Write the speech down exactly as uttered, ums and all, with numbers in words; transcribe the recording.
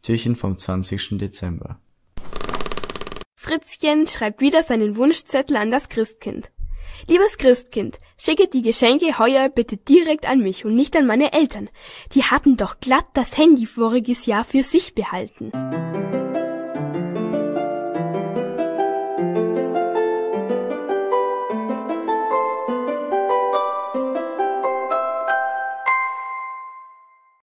Türchen vom zwanzigsten Dezember. Fritzchen schreibt wieder seinen Wunschzettel an das Christkind. Liebes Christkind, schicke die Geschenke heuer bitte direkt an mich und nicht an meine Eltern. Die hatten doch glatt das Handy voriges Jahr für sich behalten.